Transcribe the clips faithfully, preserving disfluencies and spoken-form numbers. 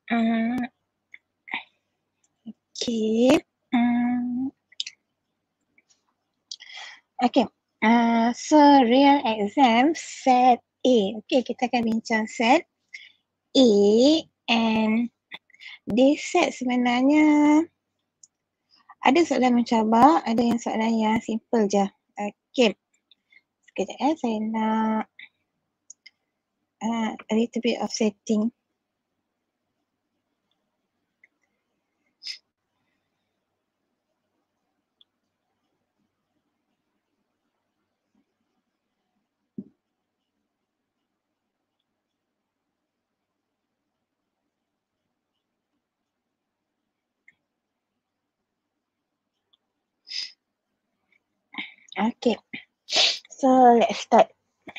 Um, okay. Um, okay. Uh, so real exam set A. Okay, kita akan bincang set A, and this set sebenarnya ada soalan mencabar, ada yang soalan yang simple je. Okay. Sekejap eh, saya nak uh, a little bit of setting. Okay. So let's start.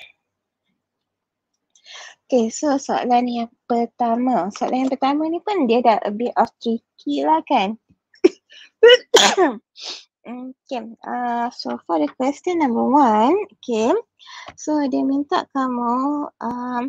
Okay, so soalan yang pertama. Soalan yang pertama ni pun dia dah a bit of tricky lah kan. Okay, uh, so for the question number one, okay. So dia minta kamu um,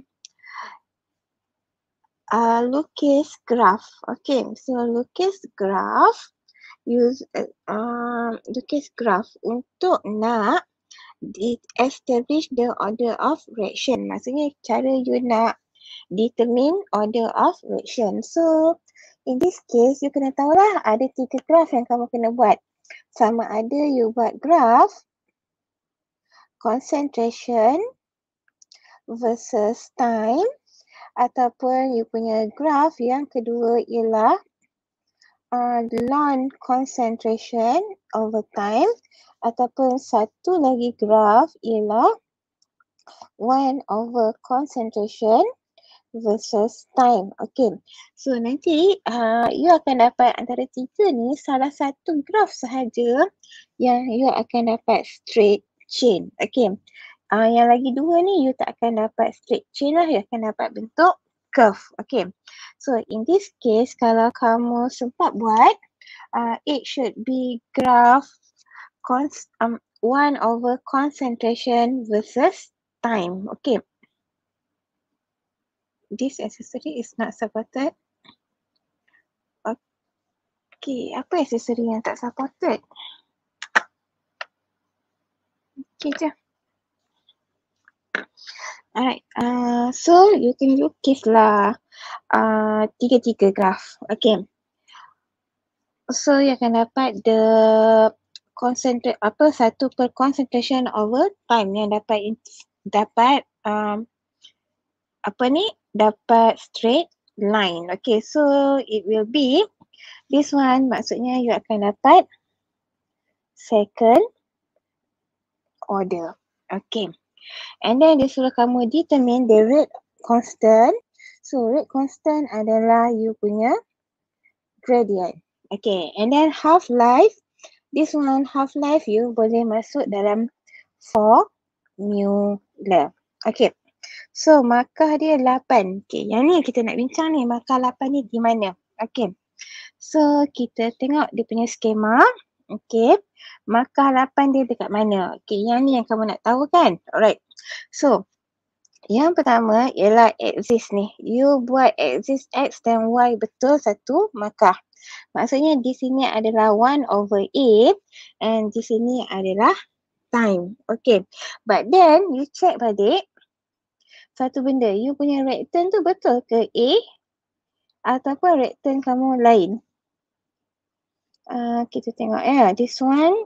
uh, lukis graph. Okay, so lukis graph. Use uh, lukis graph untuk nak establish the order of reaction. Maksudnya cara you nak determine order of reaction. So in this case you kena tahulah ada tiga graph yang kamu kena buat. Sama ada you buat graph concentration versus time, ataupun you punya graph yang kedua ialah uh, long concentration over time, ataupun satu lagi graph ialah one over concentration versus time. Okay, so nanti uh, you akan dapat antara tiga ni salah satu graph sahaja yang you akan dapat straight chain. Okay, uh, yang lagi dua ni you tak akan dapat straight chain lah, you akan dapat bentuk curve. Okay, so in this case kalau kamu sempat buat, uh, it should be graph const um, one over concentration versus time. Okay, this accessory is not supported. Okay, apa accessory yang tak supported? Okay je. Alright, uh, so you can lukis lah uh, tiga-tiga graph. Okay. So you akan dapat the concentrate apa satu per concentration over time yang dapat dapat um, apa ni dapat straight line. Okay, so it will be this one, maksudnya you akan dapat second order. Okay, and then dia suruh kamu determine the rate constant. So rate constant adalah you punya gradient. Okay, and then half life, this one half life you boleh masuk dalam formula. Okay, so markah dia lapan. Okay, yang ni kita nak bincang ni, markah lapan ni di mana? Okay, so kita tengok dia punya skema. Okay, markah lapan dia dekat mana? Okay, yang ni yang kamu nak tahu kan? Alright, so yang pertama ialah axis ni. You buat axis X dan Y betul satu markah. Maksudnya di sini adalah one over A and di sini adalah time. Okay, but then you check balik satu benda, you punya return tu betul ke A ataupun return kamu lain? Uh, kita tengok ya, yeah, this one.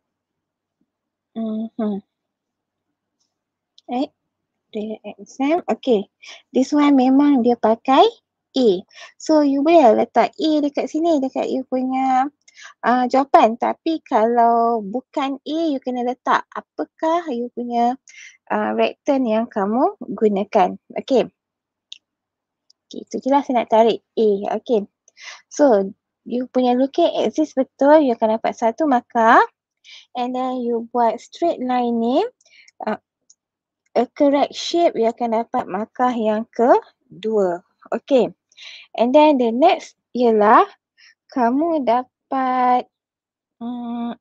Mm-hmm. Right, the exam. Okay, this one memang dia pakai A. So you boleh letak A dekat sini, dekat you punya uh, jawapan. Tapi kalau bukan A, you kena letak apakah you punya uh, return yang kamu gunakan. Okay. Okay, itu je lah saya nak tarik A. Okay. So, you punya lukis axis betul, you akan dapat satu markah. And then you buat straight line ni, uh, a correct shape, you akan dapat markah yang kedua. Okay. And then the next ialah kamu dapat um,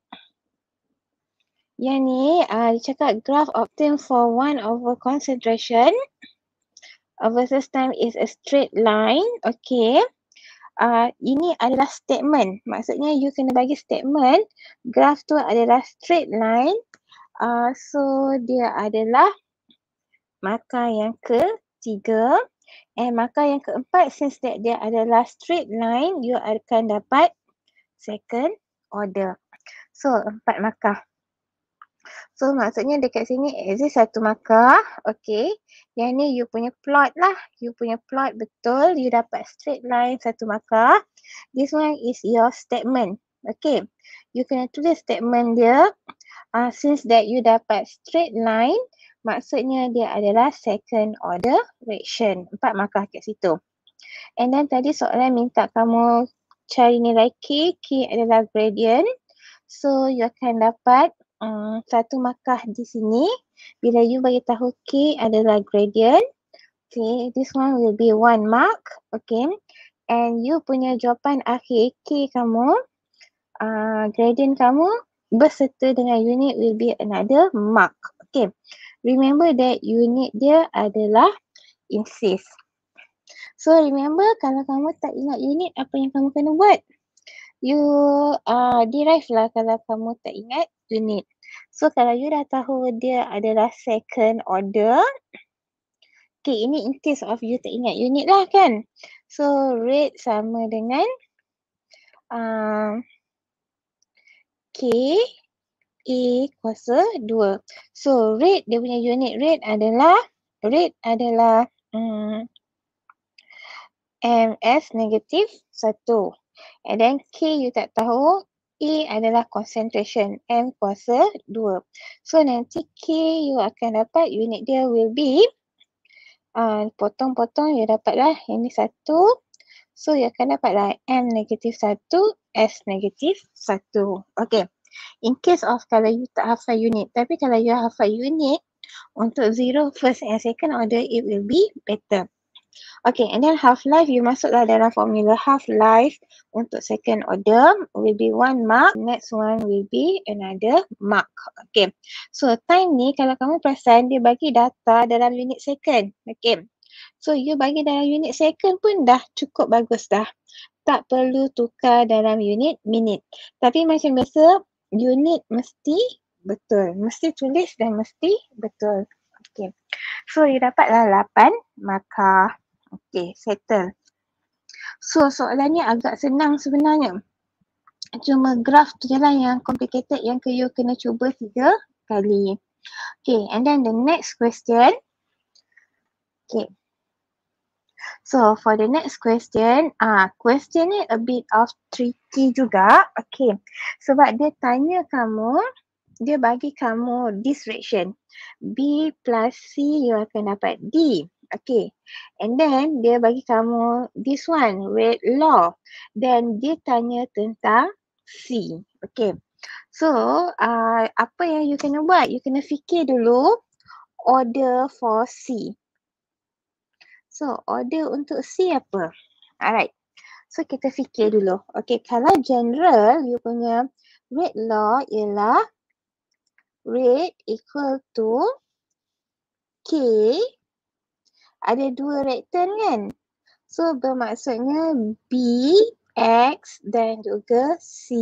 yang ni uh, dia cakap graph obtained for one over concentration versus time is a straight line. Okay. uh, ini adalah statement. Maksudnya you kena bagi statement, graph tu adalah straight line. Uh, so dia adalah markah yang ketiga. And markah yang keempat, since that dia adalah straight line, you akan dapat second order. So empat markah. So maksudnya dekat sini exist satu markah. Okay. Yang ni you punya plot lah. You punya plot betul. You dapat straight line satu markah. This one is your statement. Okay. You kena tulis statement dia. Uh, since that you dapat straight line, maksudnya dia adalah second order fraction. Empat markah kat situ. And then tadi soalan minta kamu cari nilai K. K adalah gradient. So you akan dapat um, satu markah di sini. Bila you bagi tahu K adalah gradient. Okay, this one will be one mark. Okay. And you punya jawapan akhir K kamu, uh, gradient kamu berserta dengan unit will be another mark. Okay. Remember that unit dia adalah inches. So remember kalau kamu tak ingat unit, apa yang kamu kena buat? You uh, derive lah kalau kamu tak ingat unit. So kalau you dah tahu dia adalah second order. Okay, ini in case of you tak ingat unit lah kan. So rate sama dengan uh, K A kuasa dua. So rate dia punya unit rate adalah, rate adalah um, M S negatif satu. And then K you tak tahu, A adalah concentration, M kuasa dua. So nanti K you akan dapat unit dia will be, uh, potong-potong you dapatlah ini satu. So you akan dapatlah M negatif satu, S negatif satu. Okay. In case of kalau you tak hafal unit. Tapi kalau you hafal unit, untuk zero, first and second order, it will be better. Okay, and then half-life, you masuklah dalam formula half-life untuk second order will be one mark. Next one will be another mark. Okay, so time ni kalau kamu perasan, dia bagi data dalam unit second. Okay, so you bagi dalam unit second pun dah cukup bagus dah. Tak perlu tukar dalam unit minute. Tapi macam biasa, unit mesti betul. Mesti tulis dan mesti betul. Okay, so you dapatlah lapan markah. Okay, settle. So, soalan ni agak senang sebenarnya. Cuma graph tu je lah yang complicated yang you kena cuba tiga kali. Okay, and then the next question. Okay. So, for the next question, ah, question ni a bit of tricky juga. Okay, sebab dia tanya kamu, dia bagi kamu this fraction. B plus C, you akan dapat D. Okay, and then dia bagi kamu this one, rate law. Then dia tanya tentang C. Okay, so uh, apa yang you kena buat? You kena fikir dulu order for C. So order untuk C apa? Alright, so kita fikir dulu. Okay, kalau general, you punya rate law ialah rate equal to K. Ada dua rate term kan? So bermaksudnya B, X dan juga C,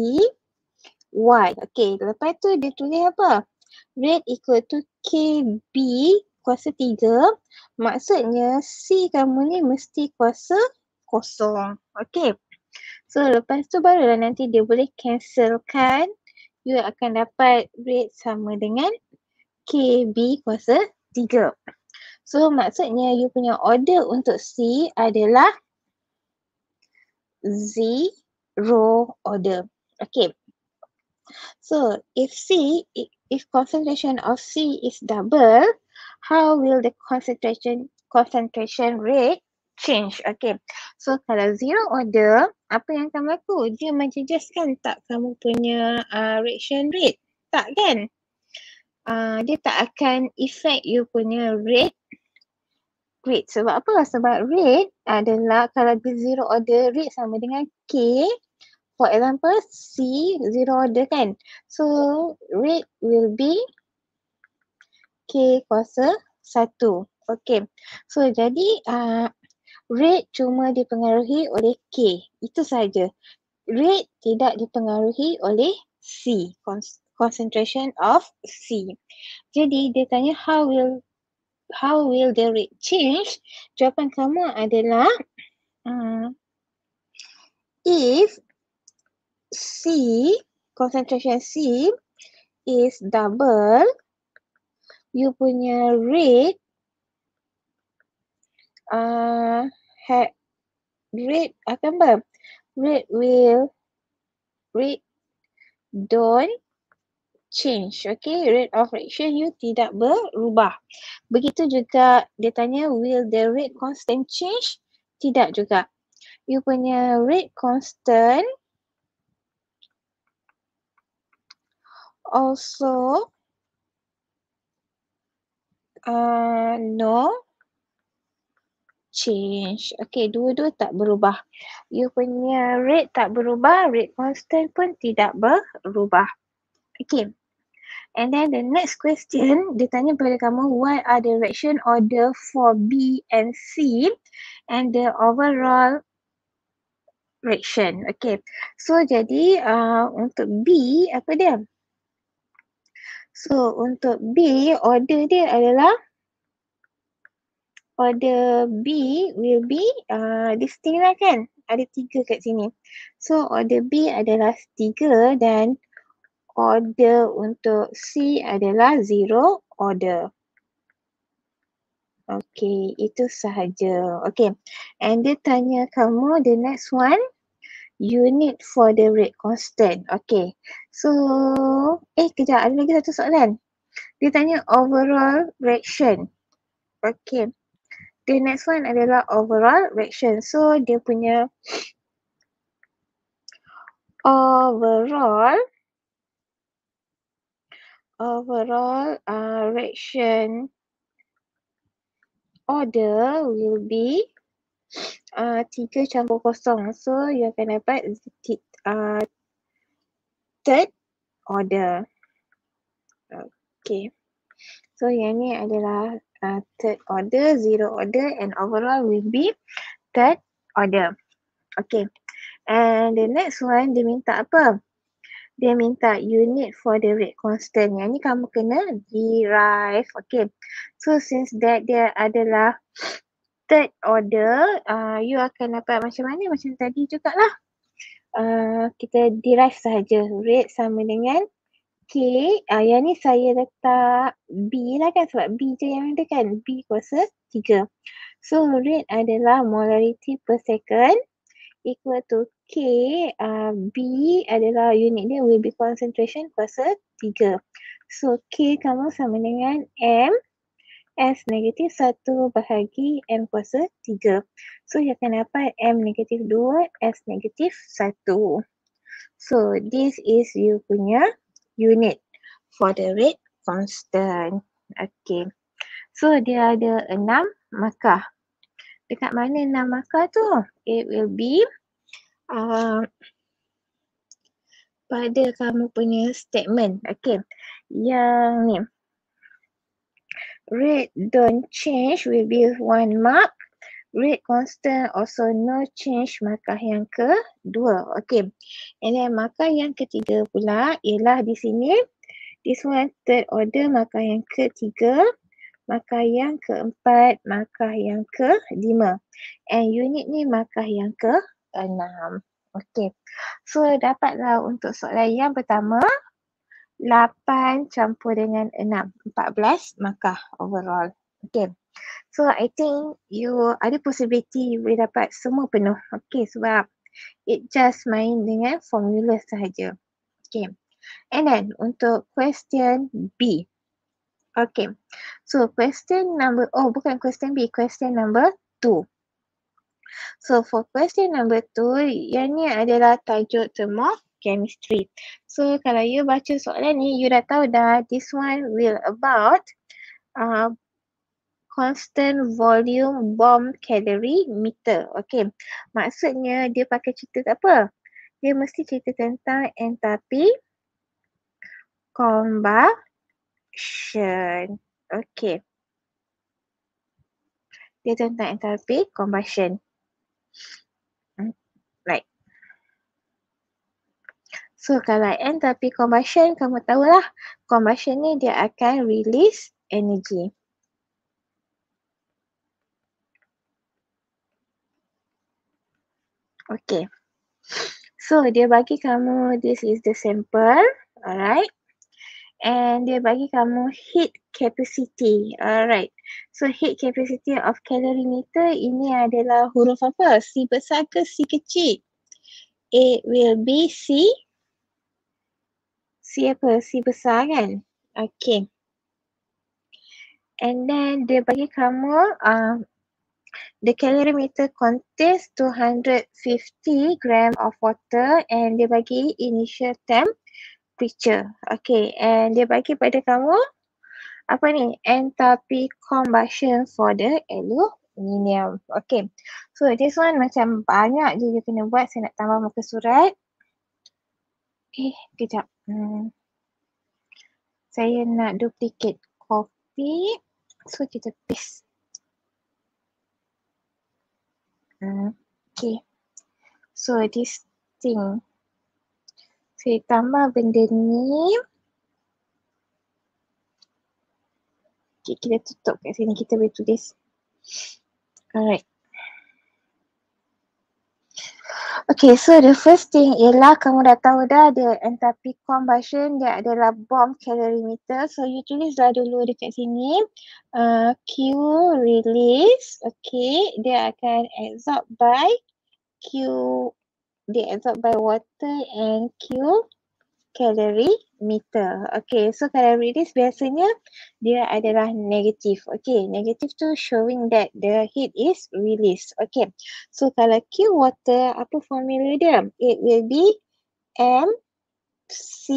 Y. Okay, lepas tu dia tulis apa? Rate equal to K B kuasa tiga. Maksudnya C kamu ni mesti kuasa kosong. Okay. So lepas tu barulah nanti dia boleh cancelkan. You akan dapat rate sama dengan K B kuasa tiga. So maksudnya you punya order untuk C adalah zero order. Okay. So if C, if concentration of C is double, how will the concentration concentration rate change? Okay. So kalau zero order, apa yang kamu laku? Dia menjejaskan tak kamu punya uh, reaction rate? Tak kan? Uh, dia tak akan affect you punya rate rate. Sebab apa? Sebab rate adalah kalau di zero order, rate sama dengan K. For example, C zero order kan. So rate will be K kuasa satu. Okay. So jadi uh, Rate cuma dipengaruhi oleh K. Itu sahaja. Rate tidak dipengaruhi oleh C. Concentration of C. Jadi dia tanya how will how will the rate change? Jawapan kamu adalah um, if C, concentration C is double, you punya rate uh, ha- rate akan apa? Rate will rate don't change. Okay, rate of reaction you tidak berubah. Begitu juga dia tanya will the rate constant change? Tidak juga. You punya rate constant also uh, no change. Okay, dua-dua tak berubah. You punya rate tak berubah, rate constant pun tidak berubah. Okay. And then the next question, dia tanya kepada kamu, what are the reaction order for B and C and the overall reaction. Okay. So, jadi uh, untuk B, apa dia? So, untuk B, order dia adalah order B will be uh, distinct lah kan? Ada tiga kat sini. So, order B adalah tiga dan order untuk C adalah zero order. Okay, itu sahaja. Okay, and dia tanya kamu the next one, unit for the rate constant. Okay, so, eh kejap, ada lagi satu soalan. Dia tanya overall reaction. Okay, the next one adalah overall reaction. So, dia punya overall overall uh, reaction order will be uh, tiga campur kosong. So, you akan dapat uh, third order. Okay. So, yang ni adalah uh, third order, zero order and overall will be third order. Okay. And the next one, dia minta apa? Dia minta unit for the rate constant. Yang ni kamu kena derive. Okay. So, since that dia adalah third order, uh, you akan dapat macam mana? Macam tadi jugalah. Uh, kita derive sahaja. Rate sama dengan K. Uh, yang ni saya letak B lah kan. Sebab B je yang ada kan. B kuasa tiga. So, rate adalah molarity per second equal to K. Uh, B adalah unit dia will be concentration kuasa tiga. So, K kamu sama dengan M S negatif satu bahagi M kuasa tiga. So, you akan dapat M negatif dua, S negatif satu. So, this is you punya unit for the rate constant. Okay. So, dia ada enam markah. Dekat mana enam markah tu? It will be uh, pada kamu punya statement. Okay. Yang ni. Rate don't change will be one mark. Rate constant also no change, markah yang kedua. Okay. And then markah yang ketiga pula ialah di sini. This one third order, markah yang ketiga. Markah yang keempat, markah yang kelima. And unit ni markah yang keenam. Okay. So dapatlah untuk soalan yang pertama. lapan campur dengan enam. empat belas markah overall. Okay. So I think you ada possibility you boleh dapat semua penuh. Okay, sebab it just main dengan formula sahaja. Okay. And then untuk question B. Okay. So question number, oh bukan question B, question number two. So for question number two, yang ni adalah tajuk thermochemistry. So kalau you baca soalan ni, you dah tahu dah this one will about uh, constant volume bomb calorie meter. Okay. Maksudnya dia pakai cerita apa? Dia mesti cerita tentang enthalpy combustion. Okay. Dia tentang enthalpy combustion. Hmm, right. So kalau enthalpy combustion, kamu tahulah combustion ni dia akan release energy. Okay. So dia bagi kamu, this is the sample, alright. And dia bagi kamu heat capacity, alright. So heat capacity of calorimeter ini adalah huruf apa? C besar ke C kecil? It will be C. C apa? C besar kan? Okay. And then dia bagi kamu uh, the calorimeter contains two hundred fifty gram of water and dia bagi initial temperature. Okay, and dia bagi pada kamu apa ni? Enthalpy combustion for the aluminium. Okay, so this one macam banyak je dia kena buat. Saya nak tambah muka surat. Eh, kejap. Hmm. Saya nak duplicate copy. So kita paste. Hmm. Okay. So this thing. Saya tambah benda ni. Okay, kita tutup kat sini. Kita boleh tulis. Alright. Okay, so the first thing ialah kamu dah tahu dah the enthalpy combustion dia adalah bomb calorimeter. So you tulislah dulu dekat sini. Uh, Q release. Okay, dia akan absorb by Q. Dia absorb by water and Q calorimeter. Okay, so kalau release biasanya dia adalah negatif. Okay, negatif tu showing that the heat is released. Okay, so kalau Q water, apa formula dia? It will be M C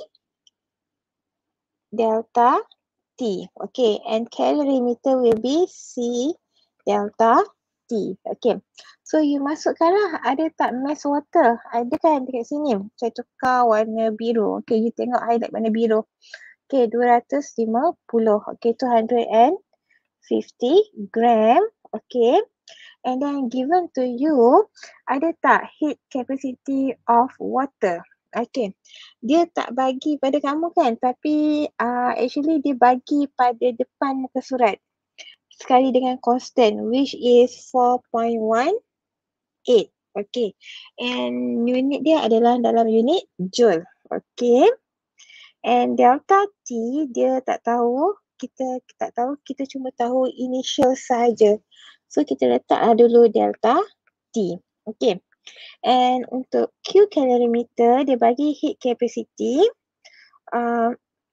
delta T. Okay, and calorimeter will be C delta T. Okay, so you masukkanlah, ada tak mass water? Ada kan dekat sini? Saya tukar warna biru. Okay, you tengok highlight warna biru. Okay, dua ratus lima puluh. Okay, two hundred fifty gram. Okay, and then given to you, ada tak heat capacity of water? Okay, dia tak bagi pada kamu kan, tapi uh, actually dia bagi pada depan muka surat sekali dengan constant, which is four point one eight. Okay, and unit dia adalah dalam unit joule. Okay, and delta T dia tak tahu, kita tak tahu, kita cuma tahu initial saja. So kita letak dulu delta T. Okay, and untuk Q calorimeter dia bagi heat capacity uh,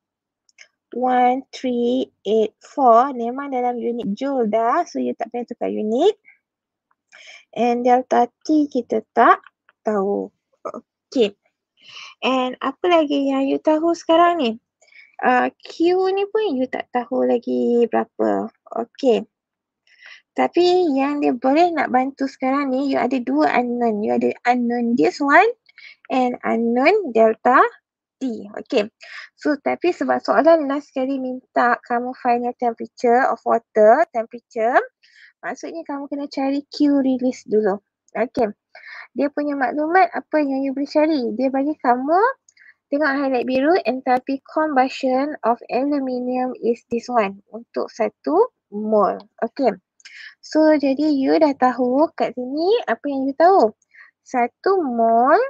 one three eight four, memang dalam unit joule dah, so you tak payah tukar unit. And delta T kita tak tahu. Okay, and apa lagi yang you tahu sekarang ni? Uh, Q ni pun you tak tahu lagi berapa. Okay, tapi yang dia boleh nak bantu sekarang ni, you ada dua unknown. You ada unknown this one and unknown delta T. Okay, so tapi sebab soalan last sekali minta kamu final temperature of water, temperature, maksudnya kamu kena cari Q release dulu. Okay, dia punya maklumat apa yang you boleh cari? Dia bagi kamu, tengok highlight biru, enthalpy combustion of aluminium is this one untuk satu mol. Okay, so jadi you dah tahu kat sini apa yang you tahu. Satu mol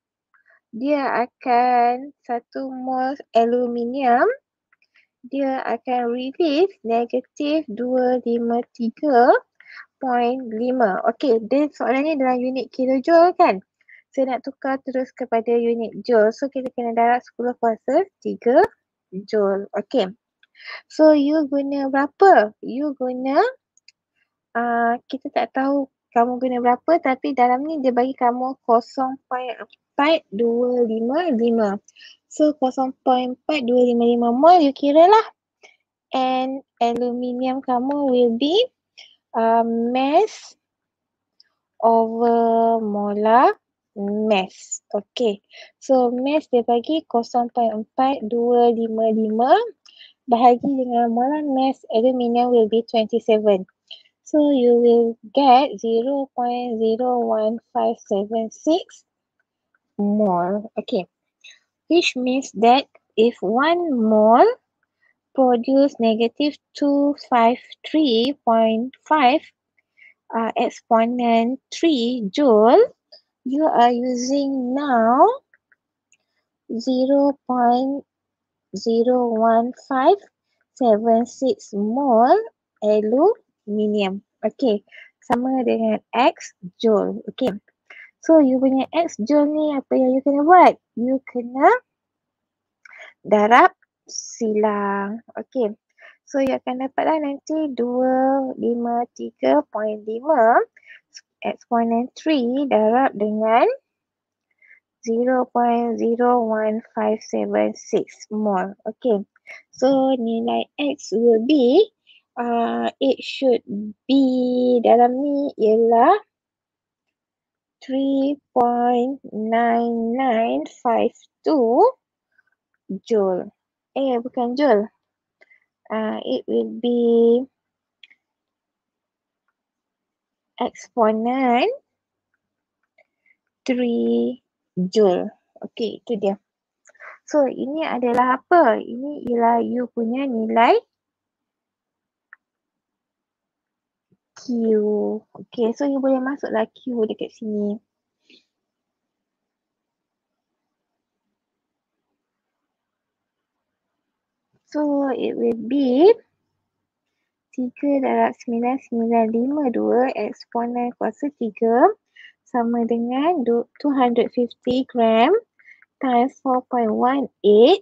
dia akan, satu mol aluminium dia akan release negatif dua lima tiga perpuluhan lima. Okay, dia soalan ni dalam unit kilojoule kan? Saya nak tukar terus kepada unit joule. So kita kena darab sepuluh kuasa tiga joule. Okay, so you guna berapa? You guna, uh, kita tak tahu kamu guna berapa, tapi dalam ni dia bagi kamu kosong perpuluhan empat dua lima lima. So kosong perpuluhan empat dua lima lima mol you kira lah. And aluminium kamu will be uh, mass over molar mass. Okay, so mass dia bagi kosong perpuluhan empat dua lima lima bahagi dengan molar mass aluminium will be twenty-seven. So you will get zero point zero one five seven six mole. Okay. Which means that if one mole produce negative two hundred fifty-three point five uh, exponent three joule, you are using now zero point zero one five seven six mole aluminium. Okay, sama dengan X joule. Okay, so you punya X joule ni apa yang you kena buat? You kena darab silang. Okay, so you akan dapatlah nanti dua ratus lima puluh tiga perpuluhan lima exponent three darab dengan zero point zero one five seven six mole. Okay, so nilai X will be uh, it should be dalam ni ialah three point nine nine five two joule. Eh, bukan joule. Uh, it will be exponent three joule. Okay, itu dia. So, ini adalah apa? Ini ialah you punya nilai Q. Okay, so you boleh masuklah Q dekat sini. So, it will be tiga darab sembilan sembilan lima dua eksponen kuasa tiga sama dengan two hundred fifty gram times four point one eight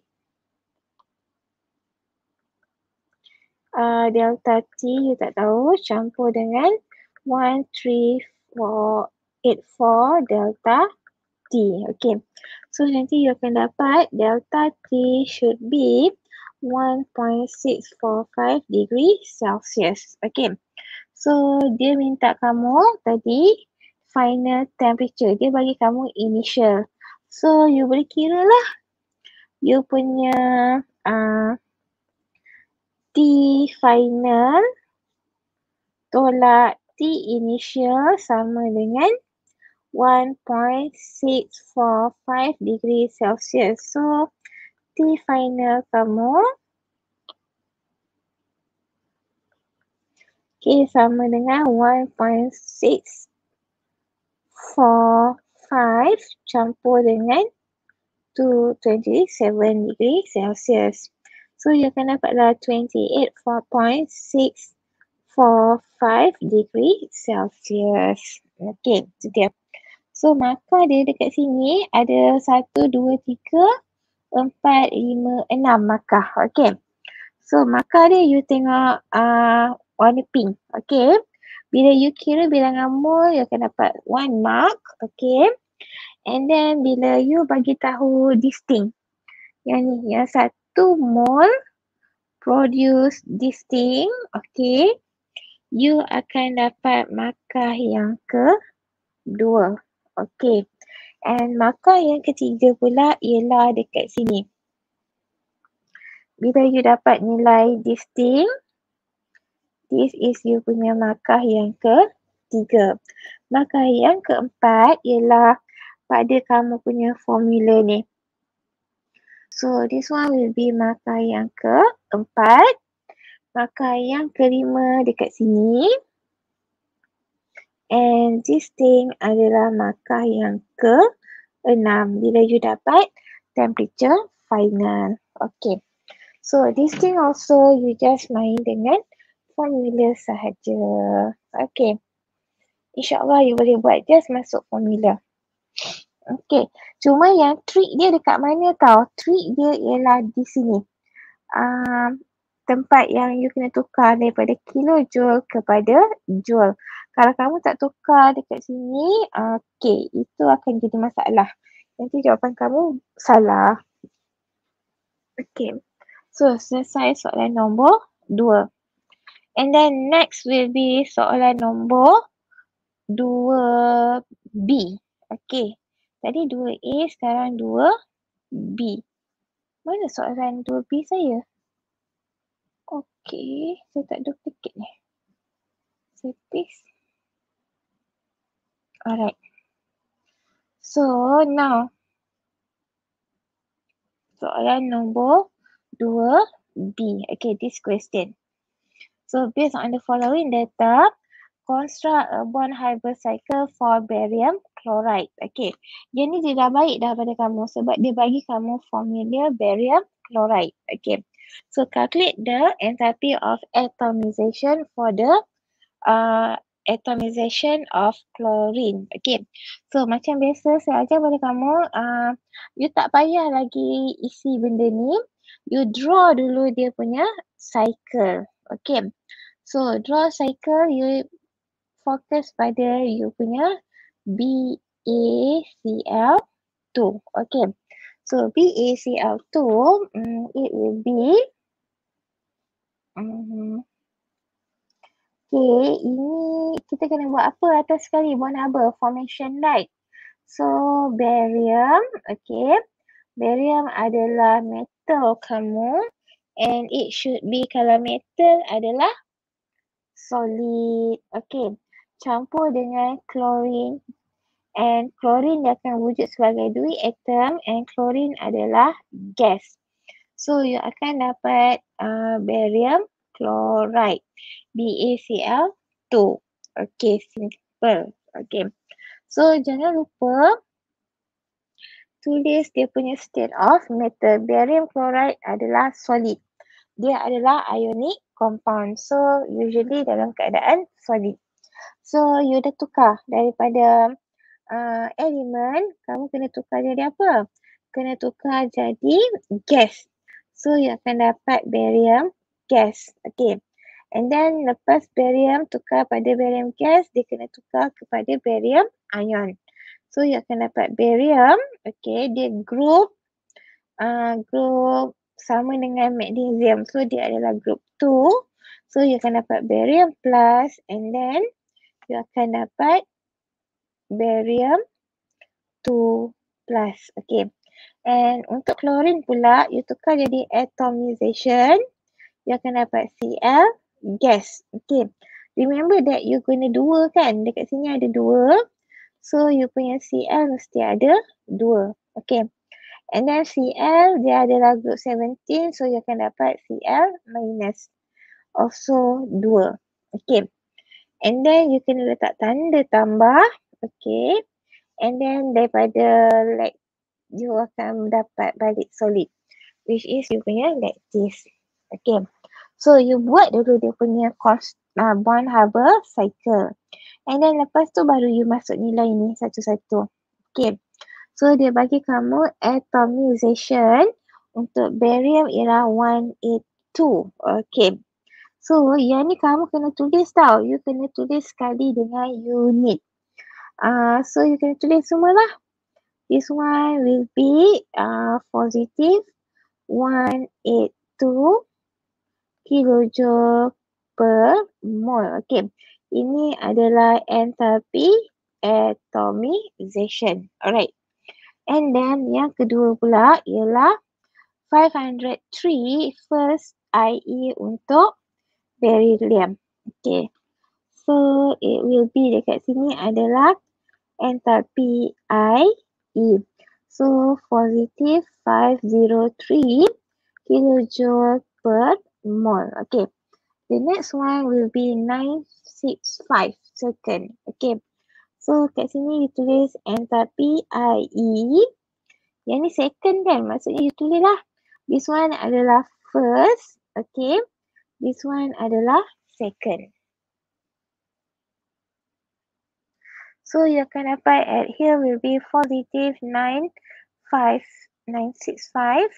uh, delta T you tak tahu campur dengan one three four eight four delta T. Okay, so nanti you akan dapat delta T should be one point six four five degree Celsius. Okay, so dia minta kamu tadi final temperature. Dia bagi kamu initial. So you boleh kira lah you punya uh, T final tolak T initial sama dengan one point six four five degree Celsius. So T final kamu okay, sama dengan one point six four five campur dengan two hundred twenty-seven degree Celsius. So you akan dapatlah twenty-eight point six four five degree Celsius. Okay, itu dia. So markah dia dekat sini ada satu, dua, tiga, empat, lima, enam markah. Okay. So markah dia you tengok uh, warna pink. Okay. Bila you kira bilangan mole you akan dapat one mark. Okay. And then bila you bagi tahu distinct. Yang ni, yang satu mole produce distinct. Okay. You akan dapat markah yang kedua. Okay. And markah yang ketiga pula ialah dekat sini. Bila you dapat nilai distinct, this is you punya markah yang ketiga. Markah yang keempat ialah pada kamu punya formula ni. So this one will be markah yang keempat. Markah yang kelima dekat sini. And this thing adalah markah yang keenam. Bila you dapat temperature final. Okay. So this thing also you just main dengan formula sahaja. Okay. InsyaAllah you boleh buat. Just masuk formula. Okay. Cuma yang trick dia dekat mana tau? Trick dia ialah di sini. Um, tempat yang you kena tukar daripada kilojoule kepada joule. Kalau kamu tak tukar dekat sini, okay, itu akan jadi masalah. Nanti jawapan kamu salah. Okay. So, selesai soalan nombor dua. And then next will be soalan nombor dua B. Okay. Tadi dua A, sekarang dua B. Mana soalan dua B saya? Okay. Saya tak duplicate ni. Space. Alright. So now soalan nombor dua B. Okay, this question. So based on the following data, construct a bond hybrid cycle for barium chloride. Okay, yang ni dia dah baik dah pada kamu sebab dia bagi kamu formula barium chloride. Okay, so calculate the enthalpy of atomization for the uh, atomization of chlorine. Okay, so macam biasa saya ajar pada kamu, uh, you tak payah lagi isi benda ni, you draw dulu dia punya cycle. Okay, so draw cycle, you fokus pada you punya B A C L two. Okay, so B A C L two, um, it will be um, okay, ini kita kena buat apa atas sekali? Bond number formation, right? So barium, okay, barium adalah metal kamu, and it should be, kalau metal adalah solid. Okay, campur dengan chlorine, and chlorine dia akan wujud sebagai dua atom, and chlorine adalah gas. So you akan dapat uh, barium chloride, B A C L two. Okay, simple. Okay, so jangan lupa tulis dia punya state of matter. Barium chloride adalah solid. Dia adalah ionic compound. So usually dalam keadaan solid. So you dah tukar daripada uh, elemen, kamu kena tukar jadi apa? Kena tukar jadi gas. So you akan dapat barium gas. Okay. And then lepas barium tukar pada barium gas, dia kena tukar kepada barium ion. So you akan dapat barium, okay, dia group uh, group sama dengan magnesium. So dia adalah group two. So you akan dapat barium plus, and then you akan dapat barium two plus. Okay. And untuk chlorine pula, you tukar jadi atomization, you akan dapat C L gas. Okay. Remember that you guna dua kan? Dekat sini ada dua. So you punya C L mesti ada dua. Okay. And then C L dia adalah group seventeen. So you akan dapat C L minus. Also dua. Okay. And then you kena letak tanda tambah. Okay. And then daripada like you akan dapat balik solid, which is you punya lattice. Okay. So you buat dulu dia punya cost, uh, bond harbor cycle. And then lepas tu baru you masuk nilai ni satu-satu. Okay. So dia bagi kamu atomization untuk barium ialah one eighty-two. Okay. So yang ni kamu kena tulis tau. You kena tulis sekali dengan unit. Uh, so you kena tulis semua lah. This one will be uh, positive one eighty-two kilojoule per mole. Okay. Ini adalah enthalpy atomization. Alright. And then yang kedua pula ialah five hundred three first I E untuk beryllium. Okay. So it will be dekat sini adalah enthalpy I E. So positive five hundred three kilojoule per mole. Okay. The next one will be nine sixty-five second. Okay. So kat sini you tulis enthalpy I E. Yang ni second kan? Maksudnya you tulis lah. This one adalah first. Okay. This one adalah second. So you akan dapat at here will be positive nine five nine six five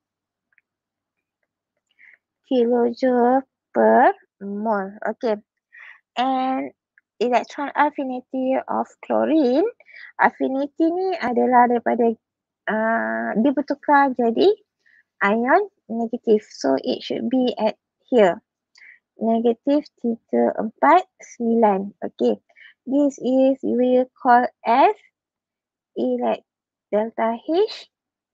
kilojoule per mole. Okay. And electron affinity of chlorine. Affinity ni adalah daripada uh, dia bertukar jadi ion negatif. So it should be at here. Negatif tiga empat sembilan. Okay. This is we will call as elect delta H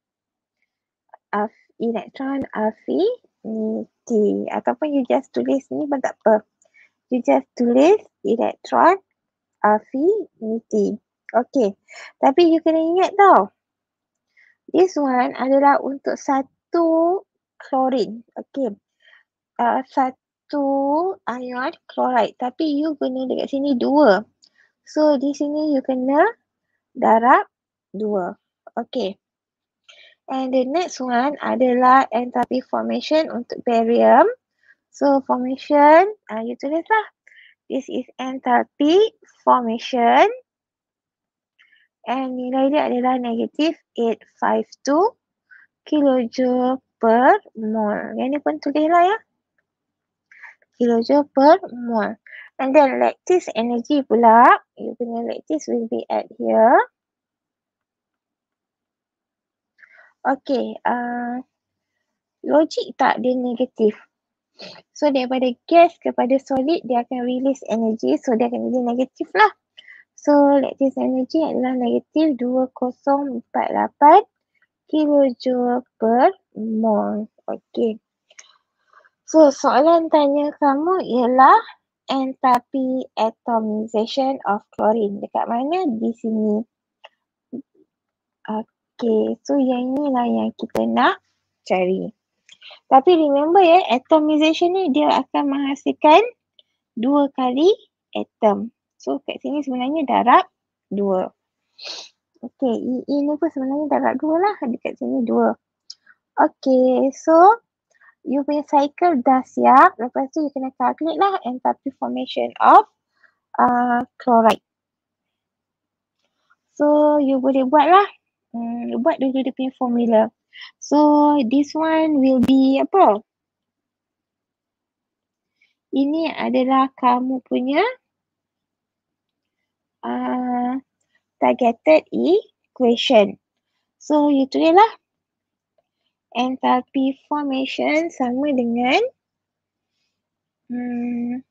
of electron affinity. Ataupun you just tulis ni pun tak apa. You just tulis elektron affinity. Okay. Tapi you kena ingat tau. This one adalah untuk satu klorin. Okay. Uh, satu ion chloride. Tapi you guna dekat sini dua. So, di sini you kena darab dua. Okay. And the next one adalah enthalpy formation untuk barium. So, formation, uh, you tulis lah. This is enthalpy formation. And nilai dia adalah negative eight five two kilojoule per mole. Yang ni pun tulis lah ya. Kilojoule per mole. And then lattice energy pula. You punya lattice will be at here. Okay. Uh, logik tak dia negatif? So daripada gas kepada solid dia akan release energy. So dia akan jadi negatif lah. So lattice energy adalah negatif dua kosong empat lapan kilojoule per mole. Okay. So soalan tanya kamu ialah enthalpy atomization of chlorine. Dekat mana? Di sini. Okay. So yang inilah yang kita nak cari. Tapi remember ya, atomization ni dia akan menghasilkan dua kali atom. So kat sini sebenarnya darab dua. Okay, E ni pun sebenarnya darab dua lah. Dekat sini dua. Okay, so you punya cycle dah siap. Lepas tu you kena calculate lah enthalpy formation of uh, chloride. So you boleh buat lah. Hmm, buat dulu dia punya formula. So this one will be apa? Ini adalah kamu punya uh, targeted equation. So you tulis lah. Enthalpy formation sama dengan hmm,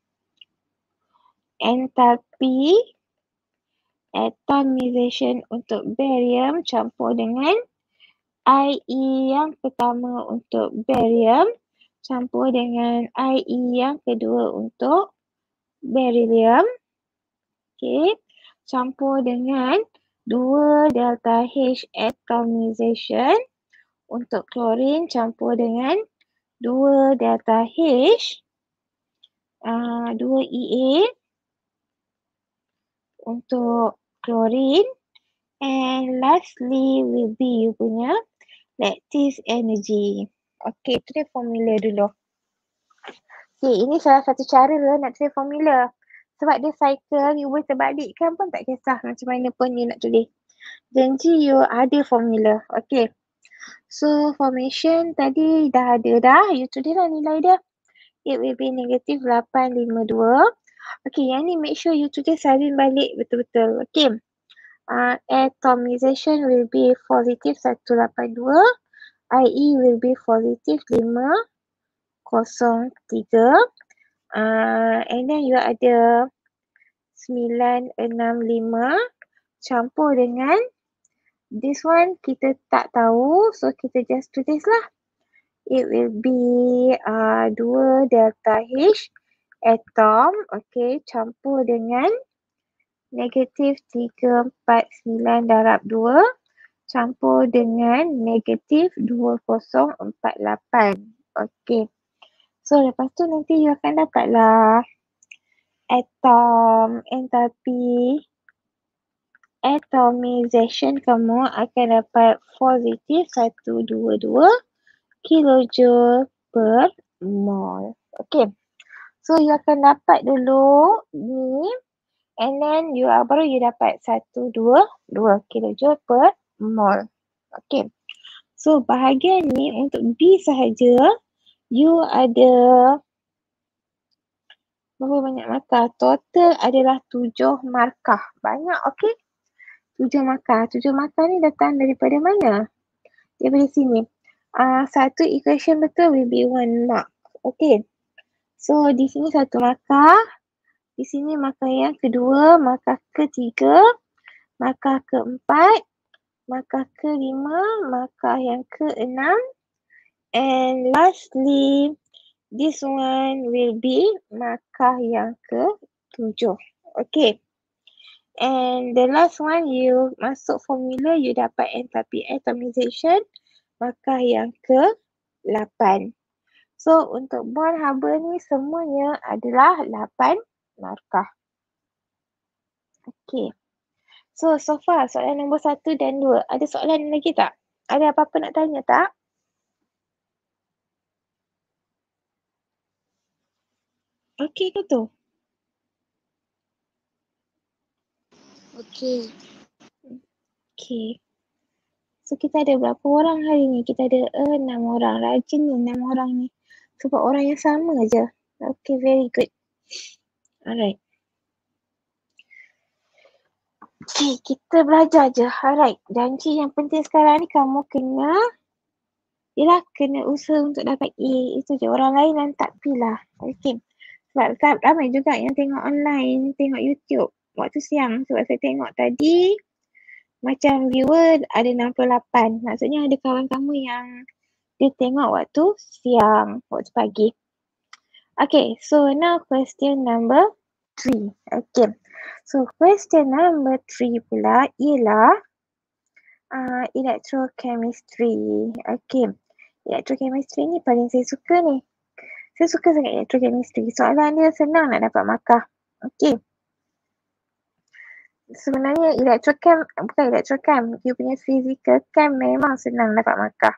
enthalpy atomization untuk barium campur dengan I E yang pertama untuk barium campur dengan I E yang kedua untuk beryllium. Okay. Campur dengan dua delta H atomization untuk klorin campur dengan dua delta H uh, dua E A untuk klorin. And lastly will be you punya lattice energy. Okay, itu dia formula dulu. Okay, ini salah satu cara lah nak tulis formula. Sebab dia cycle, you boleh terbalikkan pun tak kisah macam mana pun you nak tulis. Janji you ada formula. Okay. So, formation tadi dah ada dah. You tulis lah nilai dia. It will be negative lapan lima dua. Okay, yang ni make sure you tulis salin balik betul-betul. Okay. Uh, atomization will be positive seratus lapan puluh dua. I E will be positive lima kosong tiga. Uh, and then you ada sembilan enam lima campur dengan this one kita tak tahu. So kita just tulis lah. It will be uh, dua delta H atom. Okay. Campur dengan negatif tiga empat sembilan darab dua. Campur dengan negatif dua kosong empat lapan. Okay. So lepas tu nanti you akan dapatlah atom enthalpy atomization kamu akan dapat positif seratus dua puluh dua kilojoule per mole. Okay. So you akan dapat dulu ni and then you uh, baru you dapat seratus dua puluh dua kilojoule per mole. Okay. So bahagian ni untuk B sahaja you ada berapa banyak markah? Total adalah tujuh markah. Banyak, okay? Tujuh markah. Tujuh markah ni datang daripada mana? Daripada sini. Uh, satu equation betul will be one mark. Okay. So di sini satu markah. Di sini markah yang kedua. Markah ketiga. Markah keempat. Markah kelima. Markah yang keenam. And lastly, this one will be markah yang ke tujuh. Okay. And the last one, you masuk formula, you dapat enthalpy atomization, markah yang ke lapan. So, untuk bond haba ni semuanya adalah lapan markah. Okay. So, so far soalan nombor satu dan dua. Ada soalan lagi tak? Ada apa-apa nak tanya tak? Okay ke tu? Okey. Okay. So, kita ada berapa orang hari ni? Kita ada enam orang. Rajin ni enam orang ni. Sebab orang yang sama je. Okay, very good. Alright. Okay, kita belajar je. Alright. Janji yang penting sekarang ni kamu kena Yelah, kena usaha untuk dapat A. Itu je. Orang lain lantak B lah. Okay. Sebab, sebab ramai juga yang tengok online, tengok YouTube waktu siang. Sebab saya tengok tadi, macam viewer ada enam puluh lapan. Maksudnya ada kawan kamu yang dia tengok waktu siang, waktu pagi. Okay, so now question number three. Okay. So question number three pula ialah uh, electrochemistry. Okay. Electrochemistry ni paling saya suka ni. Saya suka sangat electrochemistry. Soalan dia senang nak dapat markah. Okay. Sebenarnya electrochem, bukan electrochem, dia punya physical chem memang senang dapat markah.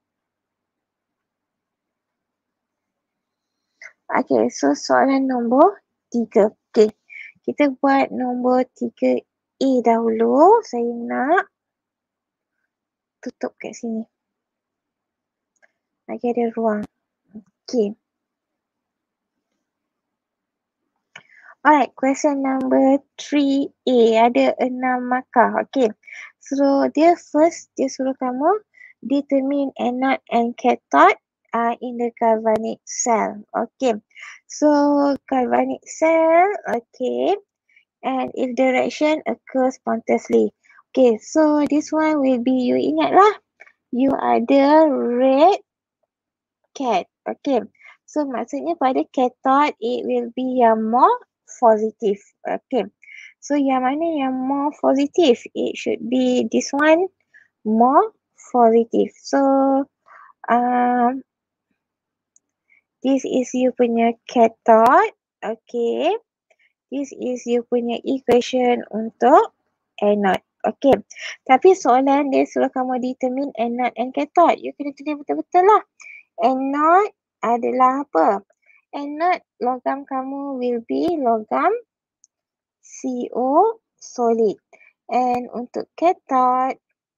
Okay, so soalan nombor tiga. Okay. Kita buat nombor tiga A dahulu. Saya nak tutup kat sini. Lagi ada ruang. Okay. Alright, question number three A. Ada enam markah. Okay. So, dia first, dia suruh kamu determine anode and cathode uh, in the galvanic cell. Okay. So, galvanic cell, okay. And if the reaction occurs spontaneously. Okay, so this one will be, you ingat lah, you ada red cat. Okay, so maksudnya pada cathode, it will be yang more positive. Okay, so yang mana yang more positive? It should be this one, more positive. So, um, this is you punya cathode. Okay, this is you punya equation untuk anode. Okay. Tapi soalan dia suruh kamu determine anode and cathode. You kena tulis betul-betul lah. Anode adalah apa? Anode logam kamu will be logam C O solid. And untuk cathode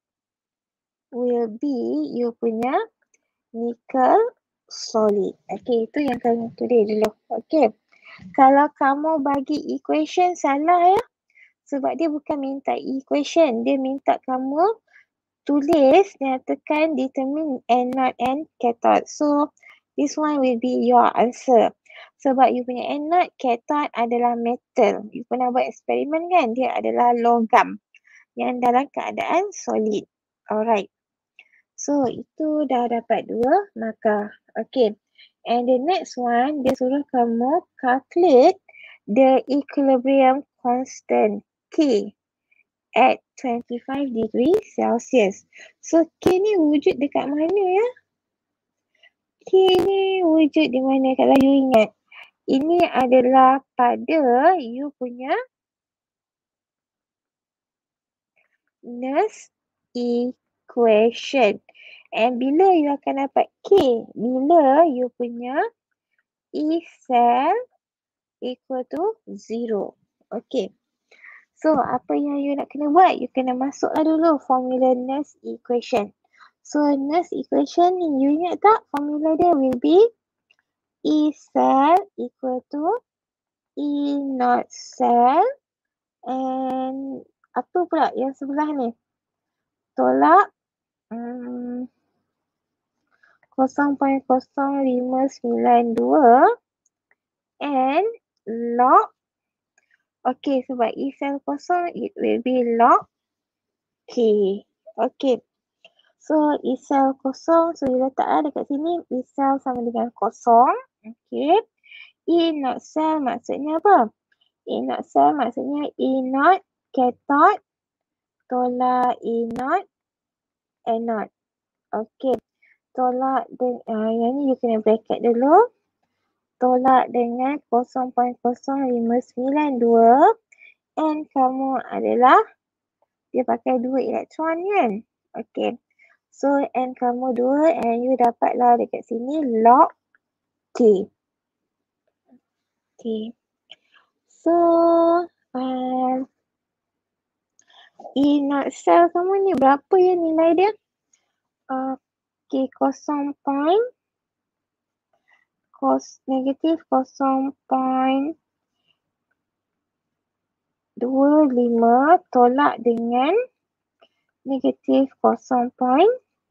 will be you punya nickel solid. Okay, itu yang kamu tulis dulu. Okay. Kalau kamu bagi equation salah ya. Sebab dia bukan minta equation. Dia minta kamu tulis, nyatakan, determine anode and cathode. So, this one will be your answer. Sebab you punya anode, cathode adalah metal. You pernah buat eksperimen kan? Dia adalah logam yang dalam keadaan solid. Alright. So, itu dah dapat dua markah. Okay. And the next one, dia suruh kamu calculate the equilibrium constant K at twenty-five degree Celsius. So, K ni wujud dekat mana ya? K ni wujud di mana kalau you ingat? Ini adalah pada you punya Nernst equation. And bila you akan dapat K? Bila you punya E cell equal to zero. Okay. So, apa yang you nak kena buat? You kena masuklah dulu formula Nernst equation. So, Nernst equation ni, you ingat tak? Formula dia will be E cell equal to E naught cell. And apa pula yang sebelah ni? Tolak hmm, kosong perpuluhan kosong lima sembilan dua and log. Okay, sebab E cell kosong, it will be log K. Okay. So, E cell kosong, so you letaklah dekat sini, E cell sama dengan kosong. Okay. E naught cell maksudnya apa? E naught cell maksudnya E naught cathode tolak E naught anode. Okey. Tolak dengan, uh, yang ni you kena bracket dulu. Tolak dengan kosong perpuluhan kosong lima sembilan dua. And kamu adalah, dia pakai dua elektron kan? Okey. So, N kamu dua and you dapatlah dekat sini log K. Okay. So, uh, E naught cell kamu ni berapa ya nilai dia? Uh, okay, kosong point kos negatif kosong perpuluhan dua lima tolak dengan negatif kosong perpuluhan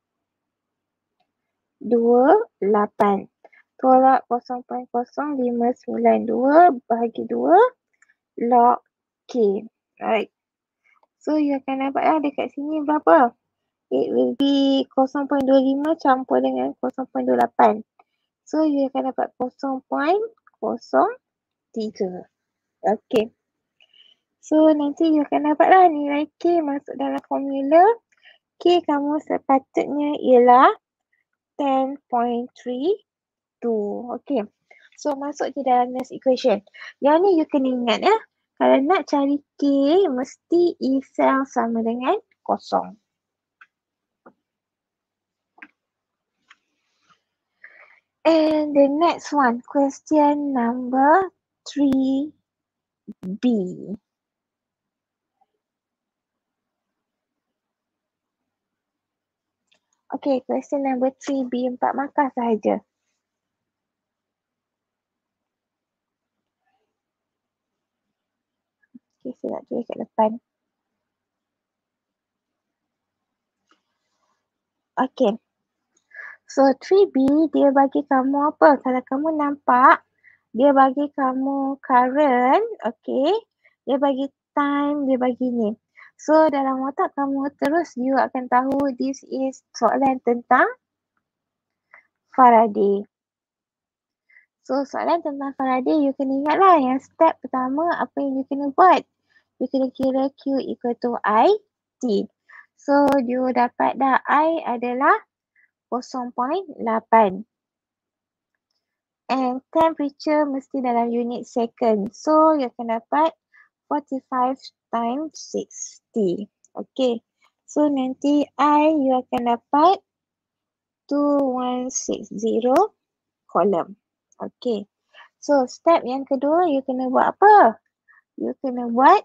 dua lapan. Tolak kosong perpuluhan kosong lima sembilan dua bahagi dua log K. Alright. So, you akan dapatlah dekat sini berapa? It will be kosong perpuluhan dua lima campur dengan kosong perpuluhan dua lapan. So, you akan dapat kosong perpuluhan kosong tiga. Okay. So, nanti you akan dapatlah nilai K masuk dalam formula. K kamu sepatutnya ialah ten point three two. Okay. So, masuk je dalam next equation. Yang ni you kena ingat ya. Kalau nak cari K, mesti E cell sama dengan kosong. And the next one, question number three B. Okay, question number three B, empat markah sahaja. Okay, saya nak tulis kat depan. Okay. So, three B, dia bagi kamu apa? Kalau kamu nampak, dia bagi kamu current, okay. Dia bagi time, dia bagi ni. So, dalam otak kamu terus you akan tahu this is soalan tentang Faraday. So, soalan tentang Faraday, you kena ingatlah yang step pertama apa yang you kena buat. You kena kira Q equal to I, T. So, you dapat dah I adalah kosong perpuluhan lapan. And temperature mesti dalam unit second. So, you akan dapat forty-five times sixty. Okay. So, nanti I you akan dapat two thousand one hundred sixty column. Okay. So, step yang kedua, you kena buat apa? You kena buat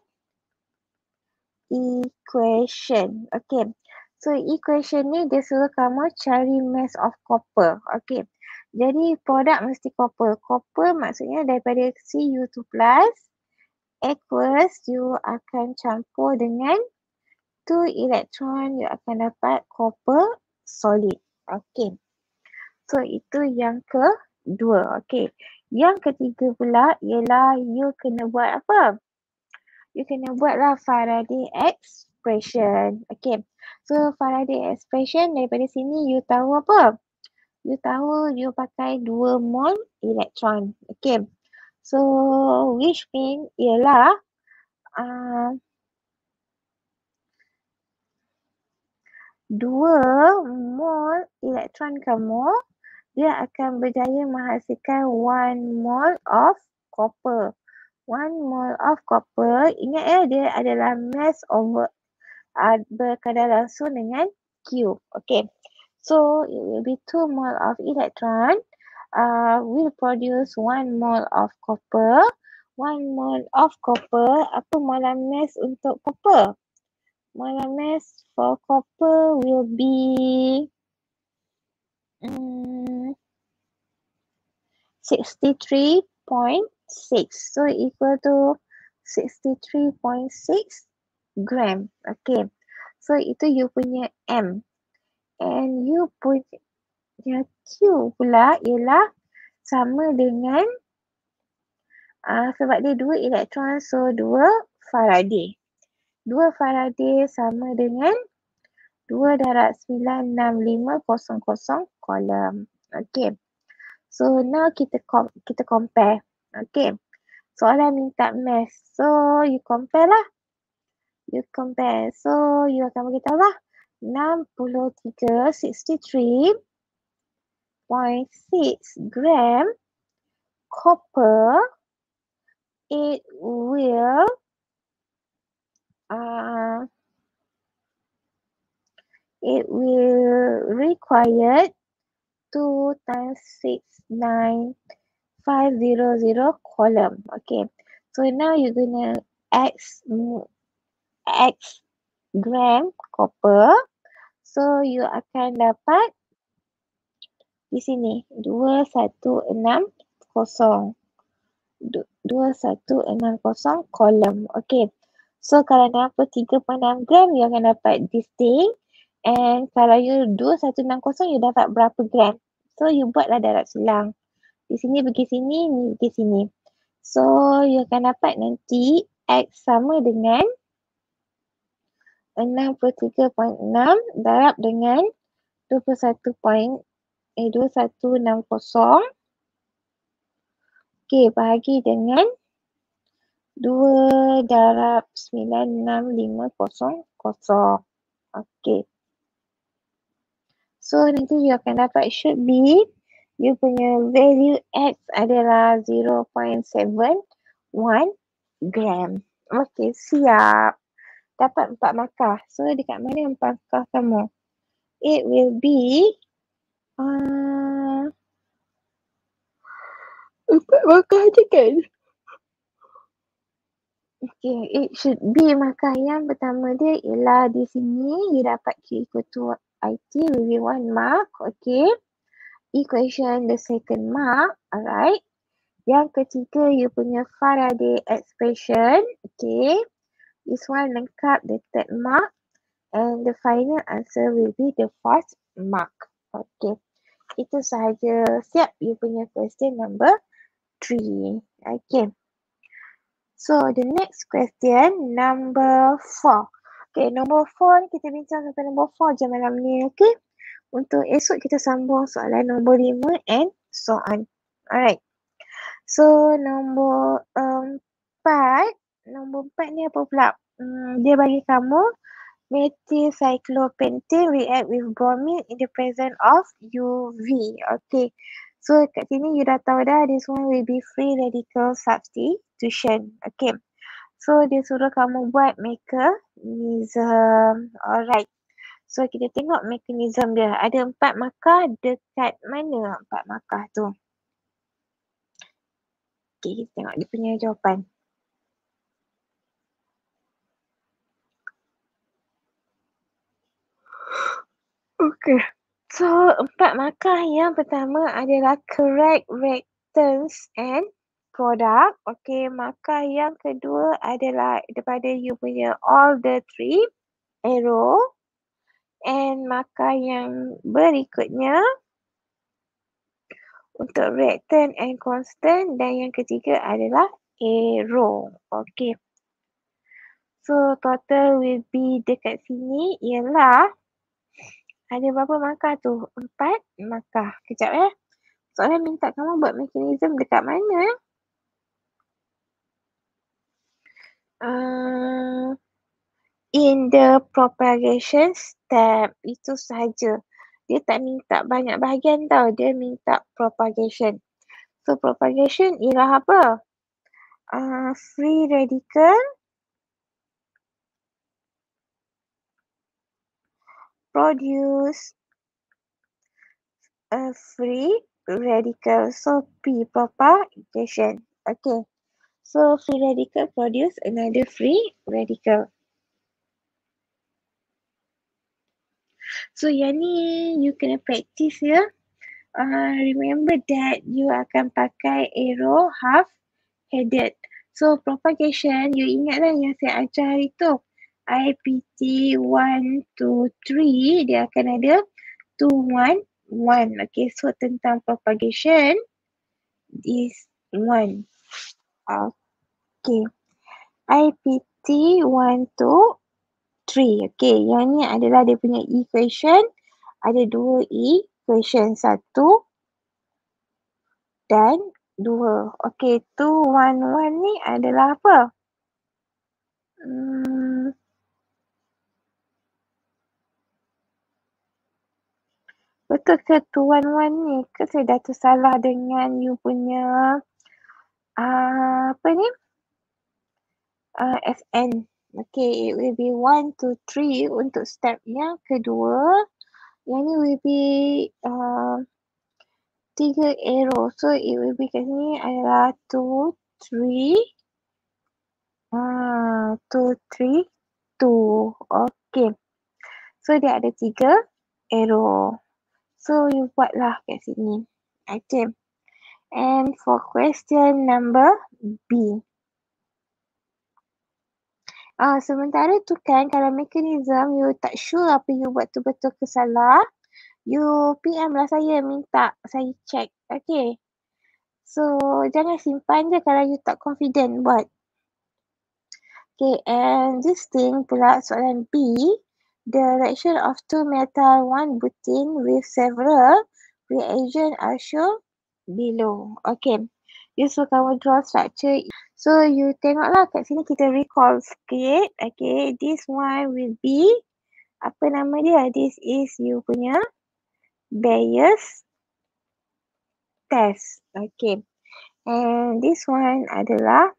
equation. Okay. So, equation ni dia suruh kamu cari mass of copper. Okay. Jadi, produk mesti copper. Copper maksudnya daripada C U two plus, aqueous you akan campur dengan two elektron, you akan dapat copper solid. Okay. So, itu yang kedua. Okay. Yang ketiga pula ialah you kena buat apa? You kena buatlah Faraday expression. Okay. So, Faraday expression daripada sini you tahu apa? You tahu you pakai dua mol elektron. Okay. So, which mean ialah uh, dua mol elektron kamu, dia akan berjaya menghasilkan one mol of copper. One mol of copper, ingat ya, dia adalah mass over uh, berkadar langsung dengan Q. Okay. So, it will be two mol of electron uh, will produce one mol of copper. One mol of copper, apa molar mass untuk copper? Molar mass for copper will be um, sixty-three point six. So, equal to sixty-three point six gram. Okay. So, itu you punya M. And you punya Q pula ialah sama dengan uh, sebab dia dua elektron, so dua Faraday. Dua Faraday sama dengan dua darab sembilan enam lima kosong kosong kolom. Okay. So, now kita com- kita compare. Okay. soalan minta math. So, you compare lah. You compare. So, you akan beritahu lah. enam puluh tiga, sixty-three point six gram copper, it will uh, it will require two times six nine five zero zero column. Okay, so now you're gonna x x gram copper, so you akan dapat di sini dua satu enam kosong dua satu enam kosong kolom. Okay, so kalau enam puluh tiga perpuluhan enam gram you akan dapat this thing, and kalau you dua satu enam kosong you dapat berapa gram. So you buatlah darab silang, di sini pergi sini, ni pergi sini. So you akan dapat nanti X sama dengan enam puluh tiga perpuluhan enam darab dengan dua puluh satu point eh dua satu enam kosong. Okey, bahagi dengan dua darab sembilan enam lima kosong kosong. Okey. So nanti you akan dapat should be you punya value X adalah zero point seven one gram. Okey, siap. Dapat empat markah. So dekat mana empat markah kamu? It will be uh, empat markah je kan? Okay, it should be markah yang pertama dia ialah di sini you dapat Q equal to I T will be one mark. Okay, equation the second mark. Alright, yang ketiga you punya Faraday expression. Okay, this one lengkap the third mark, and the final answer will be the fourth mark. Okay, itu sahaja. Siap you punya question number three. Okay, so the next question number four. Okay, number four ni kita bincang sampai number four je malam ni. Okay, untuk esok kita sambung soalan nombor lima and so on. Alright, so nombor empat, nombor empat ni apa pula? Hmm, dia bagi kamu methyl cyclopentane react with bromine in the presence of U V. Okay, so kat sini you dah tahu dah, this one will be free radical substitution. Okay, so dia suruh kamu buat mechanism. Alright, so kita tengok mechanism dia. Ada empat markah, dekat mana empat markah tu? Okay, kita tengok dia punya jawapan. Okay, so empat markah yang pertama adalah correct reactants and product. Okay, markah yang kedua adalah daripada you punya all the three arrow, and markah yang berikutnya untuk reactant and constant, dan yang ketiga adalah arrow. Okay, so total will be dekat sini ialah ada berapa markah tu? Empat markah. Kejap ya. Soalan minta kamu buat mekanisme dekat mana? Uh, in the propagation step. Itu sahaja. Dia tak minta banyak bahagian tau. Dia minta propagation. So propagation ialah apa? Uh, free radical produce a free radical. So P propagation. Okay. So free radical produce another free radical. So yang ni you kena practice ya. Uh, remember that you akan pakai arrow half headed. So propagation, you ingatlah yang saya ajar hari tu. I P T one, two, three, dia akan ada two, one, one. Okay, so tentang propagation is one. Okay, I P T one, two, three. Okay, yang ni adalah dia punya equation. Ada dua equation, satu dan dua. Okey, two, one, one ni adalah apa? Hmm, betul ke two, one, one ni? Ke saya dah tersalah dengan you punya uh, apa ni? Uh, F N. Okay, it will be one, two, three untuk step yang kedua. Yang ni will be uh, tiga arrow. So, it will be kat sini adalah two, three. Ah, two, three, two. Okay. So, dia ada tiga arrow. So, you buatlah kat sini. Okay. And for question number B. Ah, sementara tu kan, kalau mekanism you tak sure apa you buat tu betul ke salah, you P M lah saya, minta saya check. Okay. So, jangan simpan je kalau you tak confident buat. Okay, and this thing pula soalan B, the reaction of two metal, one butane with several reagent are shown below. Okay, you suruh kamu draw structure. So, you tengoklah kat sini kita recall sikit. Okay, this one will be, apa nama dia? This is you punya Bayes test. Okay, and this one adalah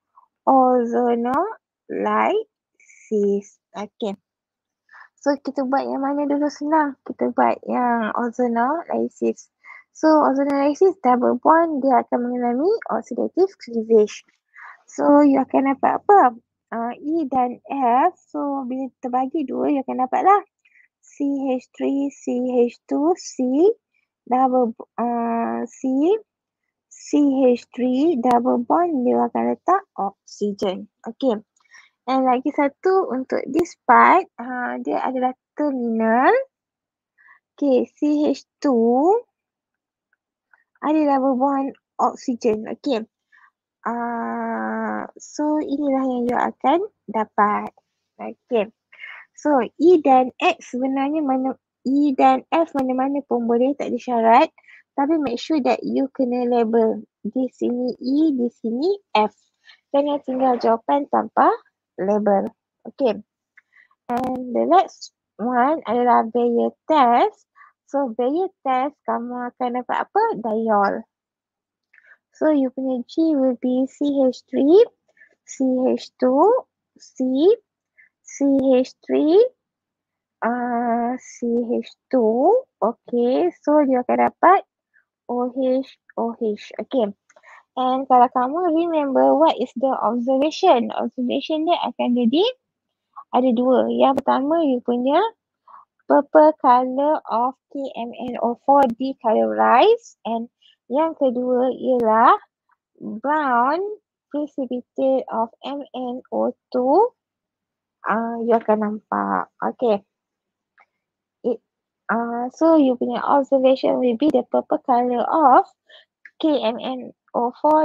ozonolysis. Okay. So, kita buat yang mana dulu senang? Kita buat yang ozonolysis. So, ozonolysis double bond, dia akan mengalami oxidative cleavage. So, you akan dapat apa? Uh, E dan F. So, bila terbagi dua, you akan dapatlah C H three, C H two, C, double uh, C, C H three, double bond, dia akan letak oksigen. Okay. And lagi satu untuk this part, uh, dia adalah terminal. Okay, C H two ada double bond oksigen. Okay. Uh, so, inilah yang you akan dapat. Okay. So, E dan X sebenarnya mana, E dan F mana-mana pun boleh, tak ada syarat. Tapi make sure that you kena label. Di sini E, di sini F. Jangan tinggal jawapan tanpa label. Okay. And the next one adalah Bayer test. So, Bayer test, kamu akan dapat apa? Diol. So, you punya G will be C H three, C H two, C, C H three, uh, C H two. Okay, so dia akan dapat OH, OH. Okay. And kalau kamu remember what is the observation? Observation dia akan jadi ada dua. Yang pertama, you punya purple colour of K M N O four decolorized, and yang kedua ialah brown precipitate of M N O two. Uh, you akan nampak. Okay. It, uh, so, you punya observation will be the purple colour of K M N O four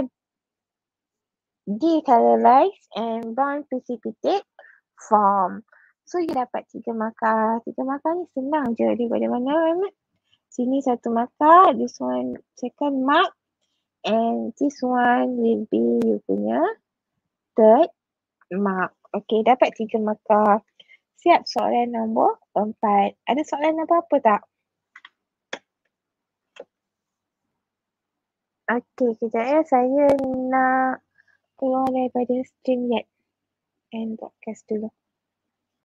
decolorized and brown precipitate form. So, you dapat tiga markah. Tiga markah ni senang je daripada mana, Ahmad? Sini satu markah, this one second mark, and this one will be you punya third mark. Okay, dapat tiga markah. Siap soalan nombor empat. Ada soalan apa-apa tak? Okay, kejap ya. Saya nak keluar daripada StreamYard and broadcast dulu.